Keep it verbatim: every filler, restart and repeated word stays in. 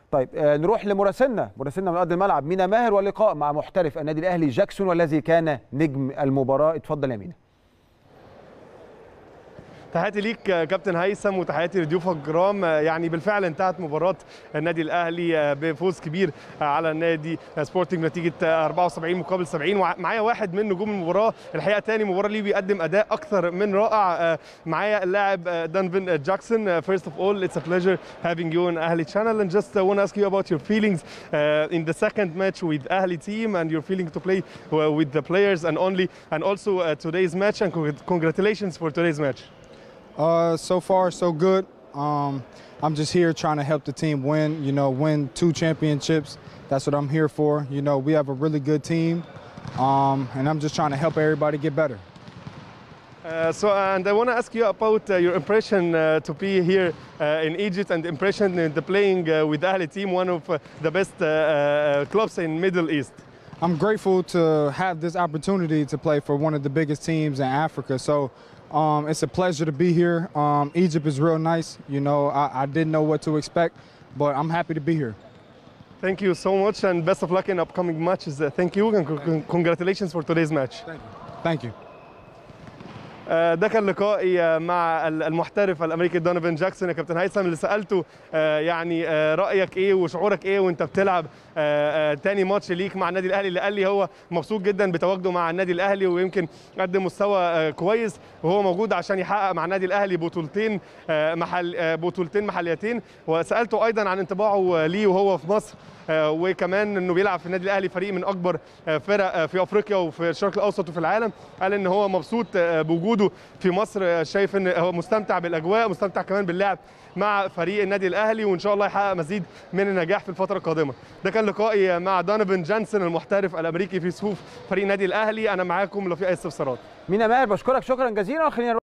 طيب آه نروح لمراسلنا مراسلنا من ارض الملعب مينا ماهر، واللقاء مع محترف النادي الاهلي جاكسون والذي كان نجم المباراه. اتفضل يا مينا. تحياتي ليك كابتن هيثم وتحياتي لضيوفك الكرام. يعني بالفعل انتهت مباراه النادي الاهلي بفوز كبير على النادي سبورتنج بنتيجه أربعة وسبعين مقابل سبعين. ومعايا واحد من نجوم المباراه، الحقيقه ثاني مباراه ليه بيقدم اداء اكثر من رائع. معايا اللاعب دونيفان جاكسون. First of all, it's a pleasure having you on Ahli channel, and just want to ask you about your feelings in the second match with Ahli team and your feeling to play with the players and only and also today's match, and congratulations for today's match. Uh, so far, so good. Um, I'm just here trying to help the team win, you know, win two championships. That's what I'm here for. You know, we have a really good team, um, and I'm just trying to help everybody get better. Uh, so, and I want to ask you about uh, your impression uh, to be here uh, in Egypt, and impression in the playing uh, with the Ahli team, one of uh, the best uh, uh, clubs in Middle East. I'm grateful to have this opportunity to play for one of the biggest teams in Africa. So. Um, it's a pleasure to be here. Um, Egypt is real nice. You know, I, I didn't know what to expect, but I'm happy to be here. Thank you so much, and best of luck in upcoming matches. Uh, thank you, and congratulations for today's match. Thank you. Thank you. ده كان لقائي مع المحترف الامريكي دونيفان جاكسون. يا كابتن هيثم، اللي سالته يعني رايك ايه وشعورك ايه وانت بتلعب تاني ماتش ليك مع النادي الاهلي، اللي قال لي هو مبسوط جدا بتواجده مع النادي الاهلي، ويمكن قدم مستوى كويس وهو موجود عشان يحقق مع النادي الاهلي بطولتين محل بطولتين محليتين. وسالته ايضا عن انطباعه ليه وهو في مصر، وكمان انه بيلعب في النادي الاهلي، فريق من اكبر فرق في افريقيا وفي الشرق الاوسط وفي العالم. قال ان هو مبسوط بوجوده في مصر، شايف ان هو مستمتع بالاجواء، مستمتع كمان باللعب مع فريق النادي الاهلي، وان شاء الله يحقق مزيد من النجاح في الفتره القادمه. ده كان لقائي مع دونيفان جاكسون المحترف الامريكي في صفوف فريق النادي الاهلي. انا معاكم لو في اي استفسارات. مينا ماهر، بشكرك شكرا جزيلا، وخلينا